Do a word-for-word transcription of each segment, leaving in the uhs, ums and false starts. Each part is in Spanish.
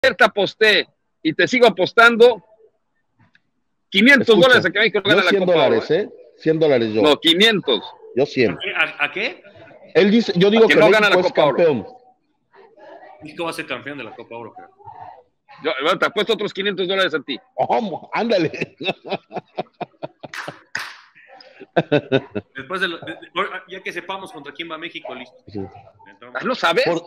te aposté y te sigo apostando quinientos Escucha, dólares a que México gana la cien Copa dólares, Oro, ¿eh? ¿eh? cien dólares yo. No, quinientos. Yo cien. ¿A, a qué? Él dice, yo digo que que, no México gana la es Copa Oro. campeón. México va a ser campeón de la Copa Oro, creo. Yo, bueno, te apuesto otros quinientos dólares a ti. Oh, ándale. Después de, lo, de, de ya que sepamos contra quién va México, listo. Sí. ¿Ah, ¿no sabes? Por...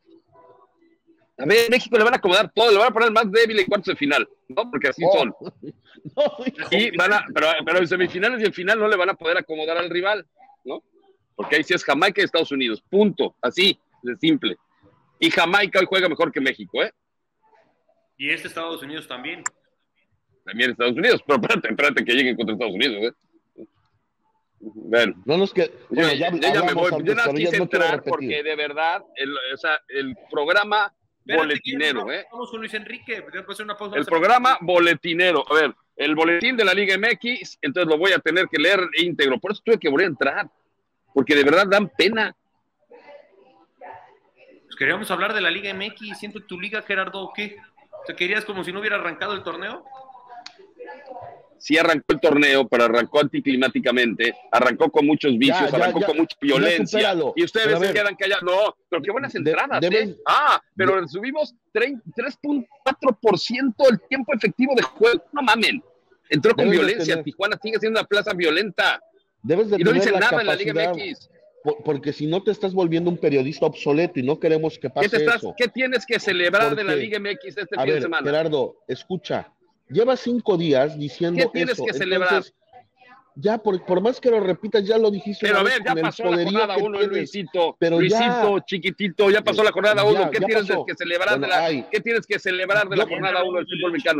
A ver, México le van a acomodar todo, le van a poner más débil en cuartos de final, ¿no? Porque así Oh. son. No, Y van a, pero, pero en semifinales y en final no le van a poder acomodar al rival, ¿no? Porque ahí sí es Jamaica y Estados Unidos, punto, así, de simple. Y Jamaica hoy juega mejor que México, ¿eh? Y este Estados Unidos también. También Estados Unidos, pero espérate, espérate que lleguen contra Estados Unidos, ¿eh? Bueno, no nos que... bueno, yo, ya, yo ya me voy, antes, yo nada pero quise ya no quiero entrar repetir. porque de verdad, el, o sea, el programa Espérate, boletinero, que ¿eh? Vamos con Luis Enrique, después hacer una pausa. El programa boletinero, a ver, el boletín de la Liga M X, entonces lo voy a tener que leer íntegro, por eso tuve que volver a entrar, porque de verdad dan pena. Pues queríamos hablar de la Liga M X, siento tu liga, Gerardo, ¿o qué? ¿Te querías como si no hubiera arrancado el torneo? Sí arrancó el torneo, pero arrancó anticlimáticamente, arrancó con muchos vicios, Ya, ya, arrancó ya, con mucha violencia, supéralo. y ustedes Pero a se ver, quedan callados. No, pero qué buenas entradas, de- deben- ¿eh? Ah, pero de- subimos tres punto cuatro por ciento el tiempo efectivo de juego. No mamen. Entró con Deben de violencia. tener- Tijuana sigue siendo una plaza violenta. debes de Y no tener dice la nada en la Liga capacidad, M X. por- porque si no te estás volviendo un periodista obsoleto y no queremos que ¿Qué, pase te estás, eso. ¿Qué tienes que celebrar ¿Por de la qué? Liga M X este A fin ver, de semana? Gerardo, escucha, llevas cinco días diciendo ¿Qué tienes eso. que celebrar? Entonces, ya, por, por más que lo repitas, ya lo dijiste. Pero a una ver, vez ya con el pasó la poderío jornada que uno, tienes. Luisito. Pero Luisito, ya. chiquitito, ya pasó la jornada Ya, uno. ¿Qué ya tienes pasó. que celebrar Bueno, de la, ay. ¿qué tienes que celebrar de la Yo- jornada uno del fútbol mexicano?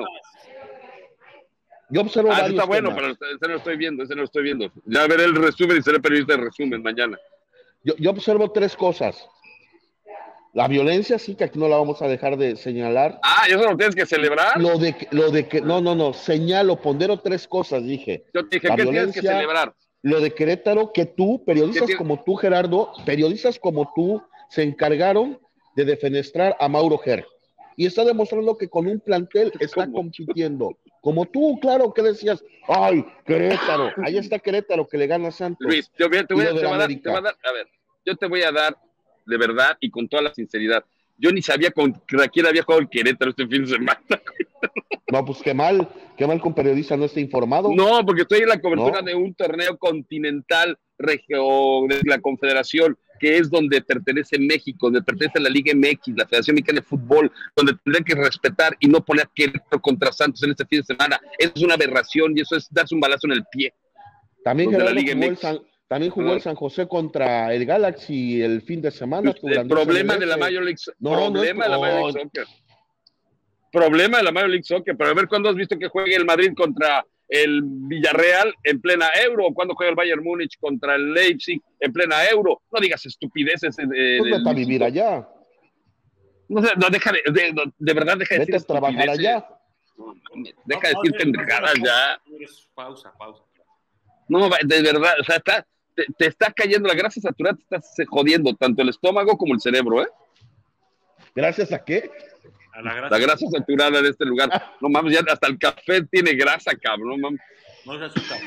Yo observo Ah, ese varios está bueno, temas. pero ese no lo estoy viendo, ese no lo estoy viendo. Ya veré el resumen y seré periodista de resumen mañana. Yo, yo observo tres cosas. La violencia, sí, que aquí no la vamos a dejar de señalar. Ah, ¿y eso lo tienes que celebrar? Lo de que, lo de que, no, no, no, señalo, pondero tres cosas, dije. Yo te dije, La ¿qué tienes que violencia, celebrar? Lo de Querétaro, que tú, periodistas tiene- como tú, Gerardo, periodistas como tú, se encargaron de defenestrar a Mauro Ger. Y está demostrando que con un plantel está ¿Cómo? compitiendo. Como tú, claro, que decías, ay, Querétaro, ahí está Querétaro que le gana a Santos. Luis, yo voy a- te voy Y a, lo te de voy a dar, América. te voy a dar, a ver, yo te voy a dar de verdad y con toda la sinceridad. Yo ni sabía contra quién había jugado el Querétaro este fin de semana. No, pues qué mal, qué mal que un periodista no esté informado. No, porque estoy en la cobertura No. de un torneo continental regio de la Confederación, que es donde pertenece México, donde pertenece la Liga M X, la Federación Mexicana de Fútbol, donde tendrán que respetar y no poner a Querétaro contra Santos en este fin de semana. Eso es una aberración y eso es darse un balazo en el pie. También Los de la Gerardo Liga jugó el M X. San, también jugó Ah. el San José contra el Galaxy el fin de semana. tu El grandioso problema M L S. de la Major League Soccer. No, no es- problema de la Major League oh. Soccer. Problema de la Major League Soccer. Pero a ver cuándo has visto que juegue el Madrid contra el Villarreal en plena Euro, o cuando juega el Bayern Múnich contra el Leipzig en plena Euro. No digas estupideces. Eh, Pues vete a vivir allá. No, sé, no, deja de, de, de verdad, deja de Vete decir a trabajar estupideces. allá. No, mames, deja de decir pendejadas ya. Pausa, pausa. No, de verdad, o sea, está, te, te está cayendo la grasa saturada, te estás jodiendo tanto el estómago como el cerebro, ¿eh? ¿Gracias a qué? A la grasa. La grasa saturada de este lugar. No mames, ya hasta el café tiene grasa, cabrón. No mames. No es azúcar.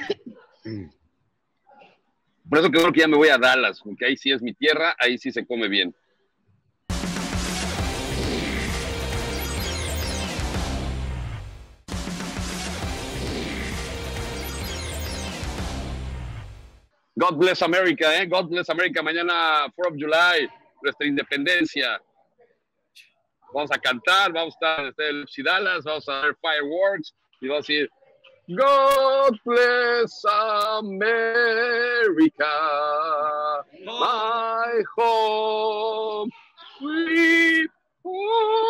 Por eso creo que ya me voy a Dallas, porque ahí sí es mi tierra, ahí sí se come bien. God bless America, ¿eh? God bless America. Mañana, fourth of July, nuestra independencia. Vamos a cantar, vamos a estar en Dallas, vamos a ver fireworks y vamos a decir God bless America, my home, sweet home.